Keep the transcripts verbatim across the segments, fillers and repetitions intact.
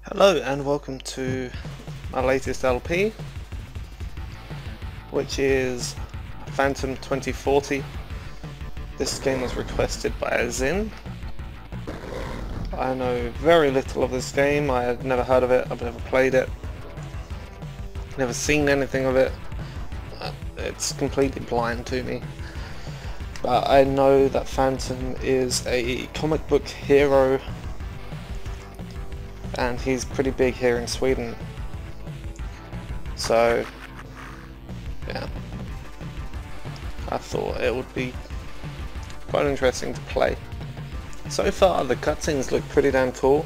Hello and welcome to my latest L P, which is Phantom twenty forty. This game was requested by a Zin. I know very little of this game. I had never heard of it, I've never played it, never seen anything of it. It's completely blind to me. But I know that Phantom is a comic book hero and he's pretty big here in Sweden. So yeah, I thought it would be quite interesting to play. So far the cutscenes look pretty damn cool.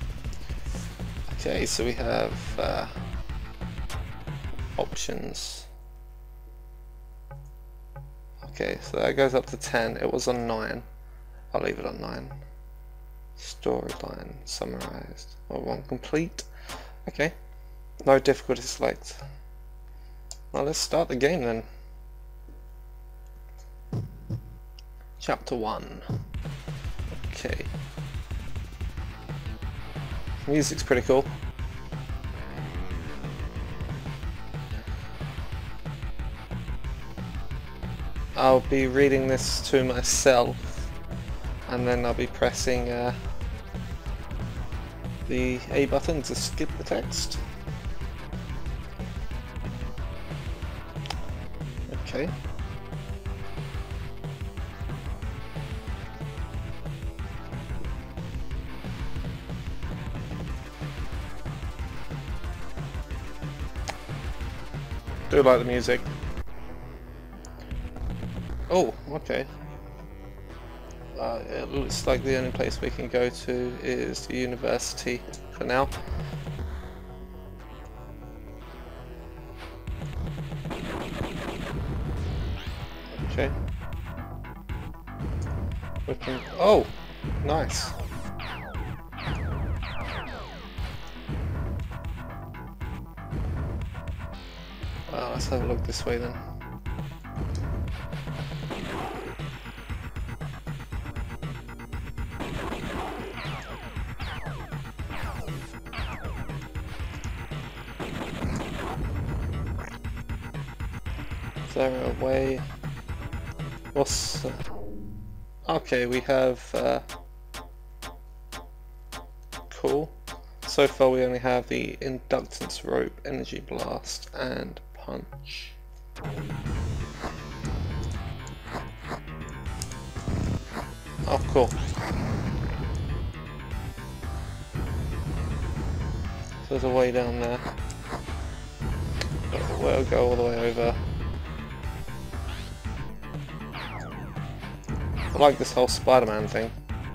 Okay, so we have uh, options. Okay, so that goes up to ten. It was on nine. I'll leave it on nine. Storyline summarized. Oh, one complete. Okay. No difficulty select. Well, let's start the game then. Chapter one. Okay. Music's pretty cool. I'll be reading this to myself, and then I'll be pressing uh, the A button to skip the text. Okay. Do like the music. Oh, okay. Uh, it looks like the only place we can go to is the university for now. Okay. We can. Oh, nice. Well, let's have a look this way then. Is there a way? What's... Uh, okay, we have... Uh, cool. So far we only have the inductance rope, energy blast, and punch. Oh, cool. So there's a way down there. But we'll go all the way over. I like this whole Spiderman thing.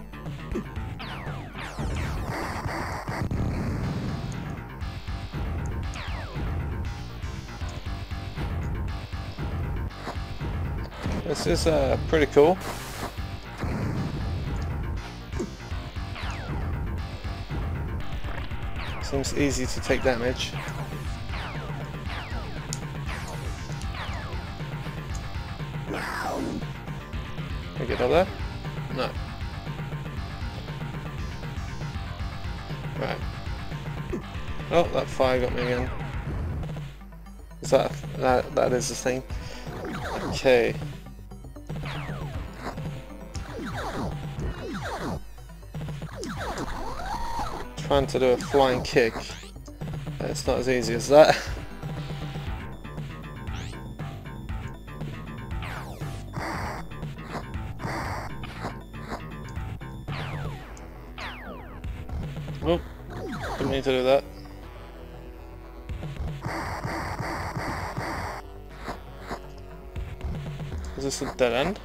This is uh, pretty cool. Seems easy to take damage. Can we get up there? No. Right. Oh, that fire got me again. Is that that that is the thing? Okay. Trying to do a flying kick. It's not as easy as that. Oh, didn't mean to do that. Is this a dead end?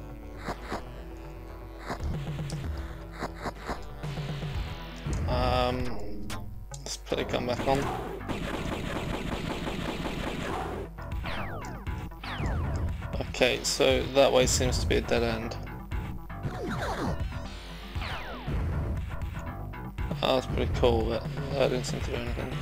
Um, let's put the gun back on. Okay, so that way seems to be a dead end. Oh, that's pretty cool, but that didn't seem to do anything.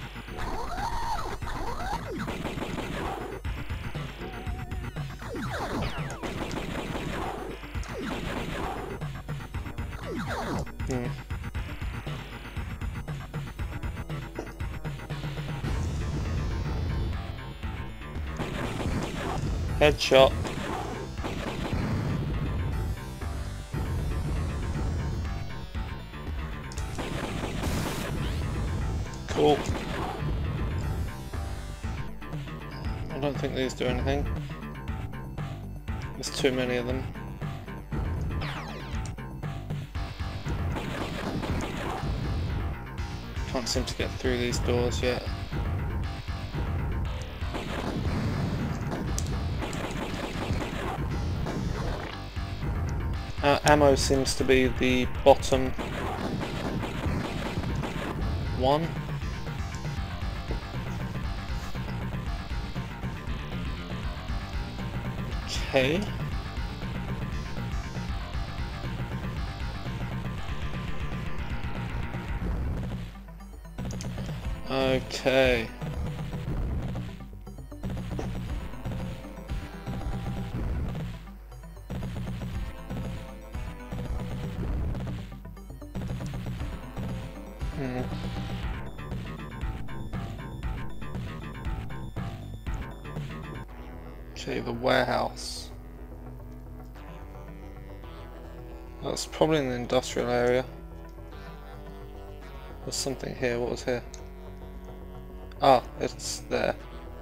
Hmm. Headshot. Cool. I don't think these do anything. There's too many of them. Can't seem to get through these doors yet. Uh, ammo seems to be the bottom one. Okay. Okay. Hmm. Okay, the warehouse. That's probably in the industrial area. There's something here. What was here? Ah, it's there.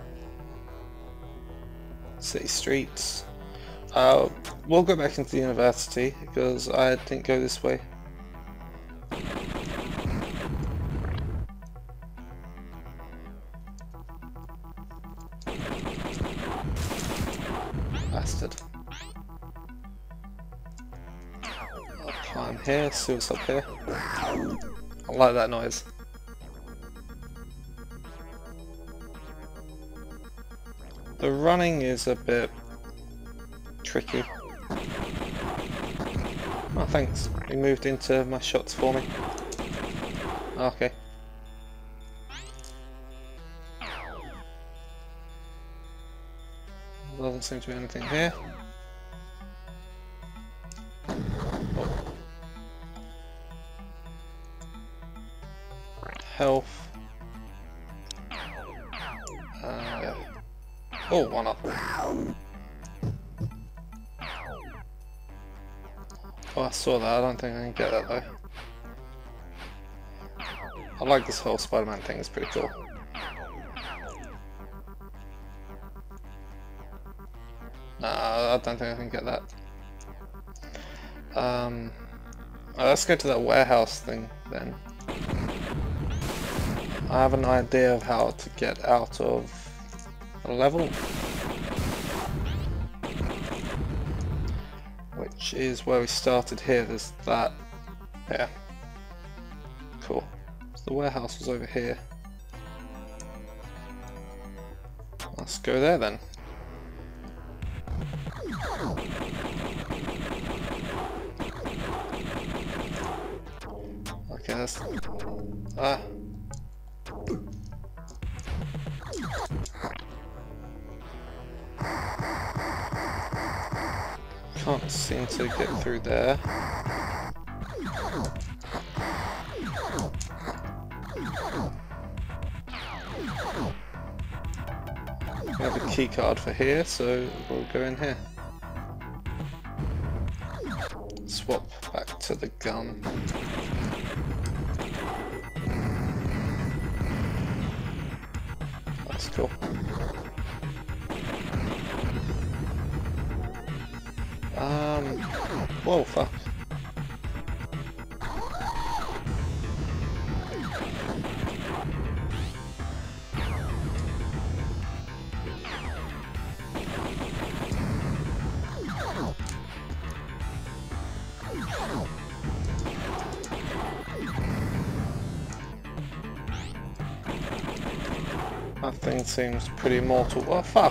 City streets. Uh, we'll go back into the university because I didn't go this way. Bastard. I'll climb here, see what's up here. I like that noise. The running is a bit tricky. Oh, thanks. He moved into my shots for me. Okay. Doesn't seem to be anything here. Oh. Health. Uh, oh, one up. Oh, I saw that. I don't think I can get that though. I like this whole Spider-Man thing. It's pretty cool. Nah, I don't think I can get that. Um, uh, let's go to that warehouse thing then. I have an idea of how to get out of a level, which is where we started here. There's that. Yeah. Cool. So the warehouse was over here. Let's go there then. Okay, that's... Ah. Can't seem to get through there. We have a key card for here, so we'll go in here. Swap back to the gun. That's cool. Um, whoa, fuck. That thing seems pretty mortal. Oh, fuck!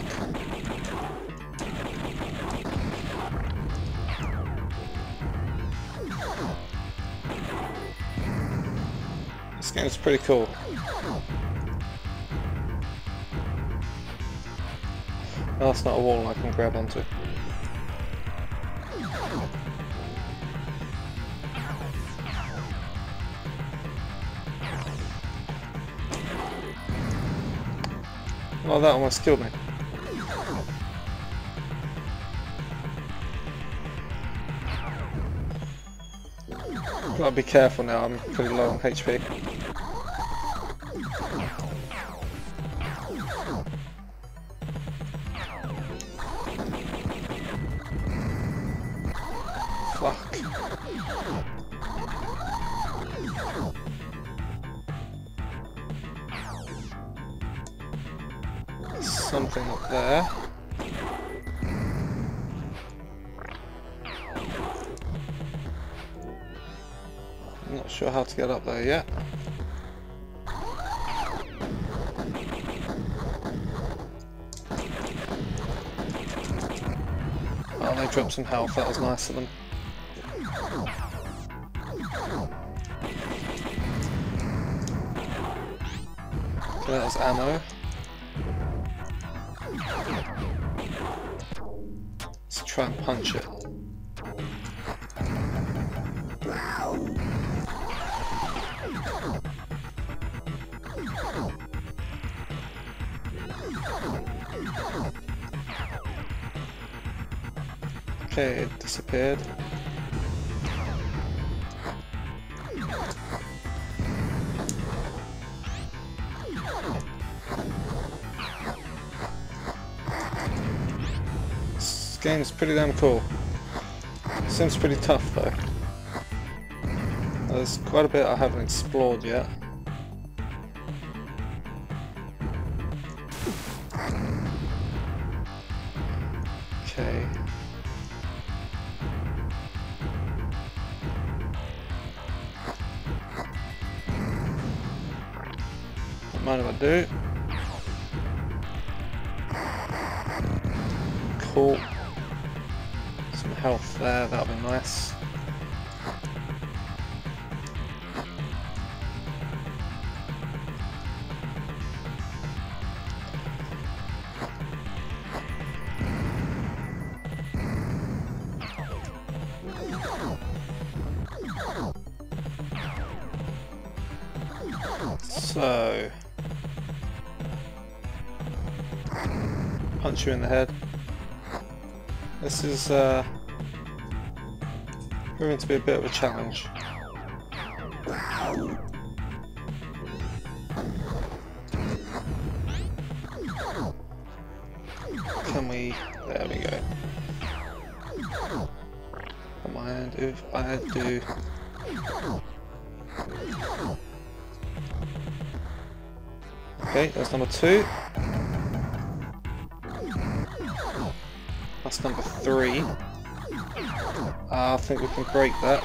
This game's pretty cool. Oh, that's not a wall I can grab onto. Oh, that almost killed me. Gotta be careful now, I'm pretty low on H P. Fuck. There's something up there. I'm not sure how to get up there yet. Oh, they dropped some health, that was nice of them. Okay, that was ammo. Let's try and punch it. Okay, it disappeared. This game is pretty damn cool. Seems pretty tough though. There's quite a bit I haven't explored yet. Okay. Don't mind if I do. Cool. Some health there, that'll be nice. So, punch you in the head. This is uh, proving to be a bit of a challenge. Can we? There we go. What am I going to do if I do? Okay, that's number two. That's number three. Uh, I think we can break that.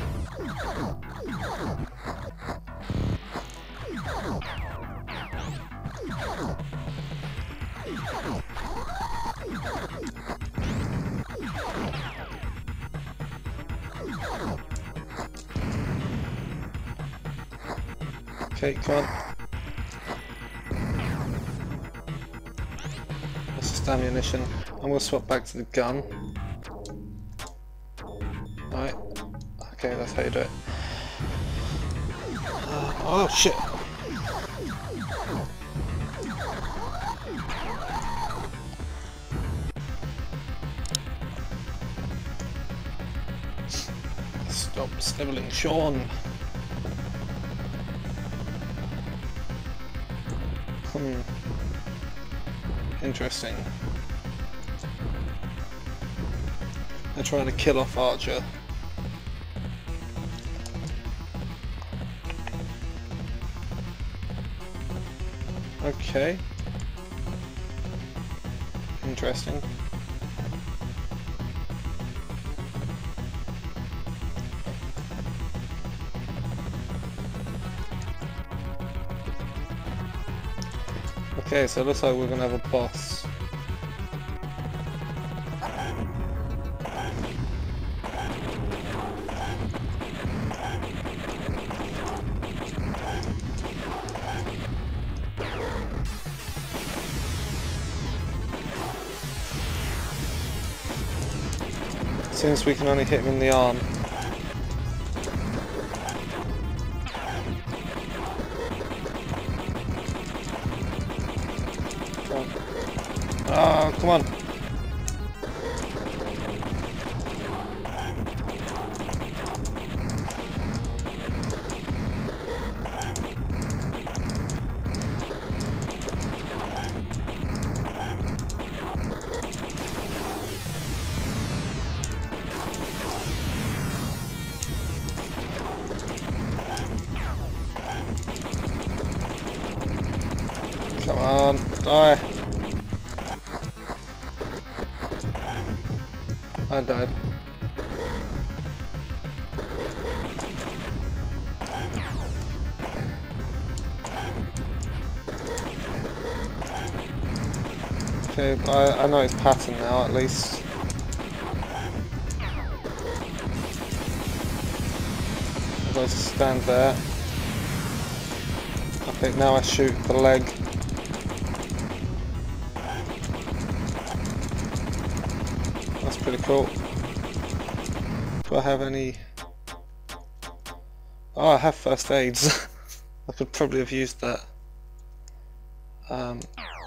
Okay, come on. That's just ammunition. I'm going to swap back to the gun. Alright. Okay, that's how you do it. Uh, oh shit! Stop snivelling, Sean! Hmm. Interesting. They're trying to kill off Archer. Okay. Interesting. Okay, so it looks like we're gonna have a boss. Seems we can only hit him in the arm. Oh, come on. Come on, die. I died. Okay, I, I know his pattern now at least. If I just stand there. Okay, now I shoot the leg. That's pretty cool. Do I have any... Oh, I have first aids. I could probably have used that. Um,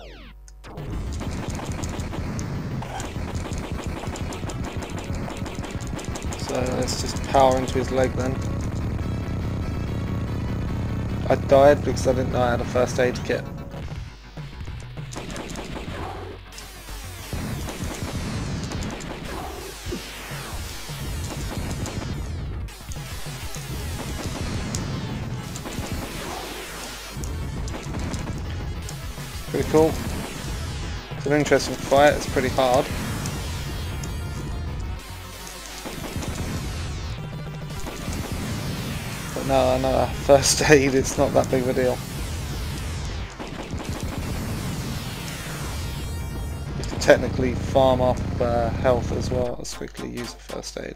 so let's just power into his leg then. I died because I didn't know I had a first aid kit. Pretty cool. It's an interesting fight, it's pretty hard. But no, no, first aid, it's not that big of a deal. You can technically farm up uh, health as well as quickly use a first aid.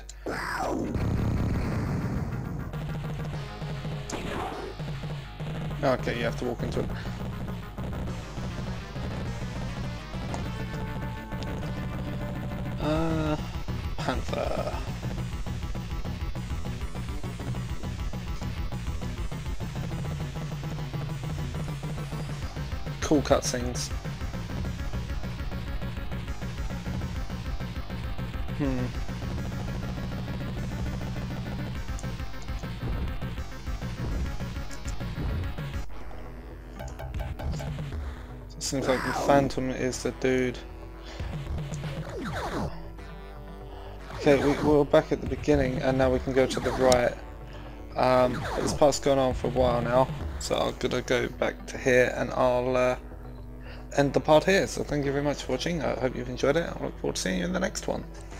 Okay, you have to walk into it. Uh, Panther. Cool cutscenes. Hmm. So it seems like the Phantom is the dude. Okay, we, we're back at the beginning and now we can go to the right. Um, this part's gone on for a while now, so I'm gonna go back to here and I'll uh, end the part here. So thank you very much for watching. I hope you've enjoyed it. I look forward to seeing you in the next one.